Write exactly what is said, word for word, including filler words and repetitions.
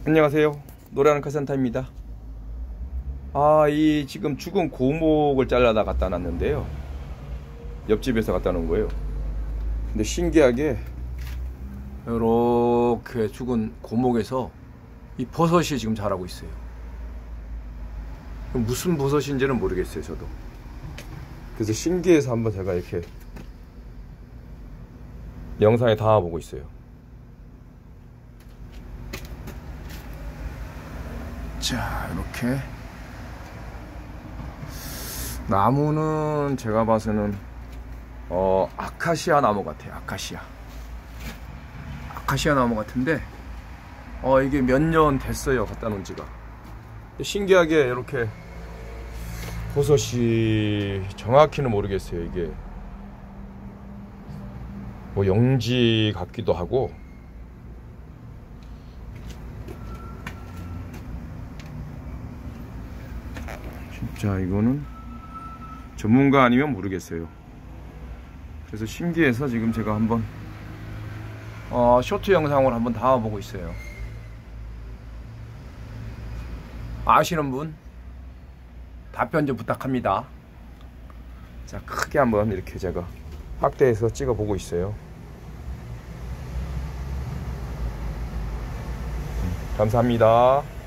안녕하세요. 노래하는 카센터입니다. 아, 이 지금 죽은 고목을 잘라다 갖다 놨는데요. 옆집에서 갖다 놓은 거예요. 근데 신기하게 이렇게 죽은 고목에서 이 버섯이 지금 자라고 있어요. 무슨 버섯인지는 모르겠어요, 저도. 그래서 신기해서 한번 제가 이렇게 영상에 담아보고 있어요. 자, 이렇게 나무는 제가 봐서는 어 아카시아 나무 같아요. 아카시아 아카시아 나무 같은데 어 이게 몇 년 됐어요, 갖다 놓은 지가. 신기하게 이렇게 버섯이 정확히는 모르겠어요. 이게 뭐 영지 같기도 하고 진짜 이거는 전문가 아니면 모르겠어요. 그래서 신기해서 지금 제가 한번 어, 쇼트 영상을 한번 담아보고 있어요. 아시는 분 답변 좀 부탁합니다. 자, 크게 한번 이렇게 제가 확대해서 찍어 보고 있어요. 감사합니다.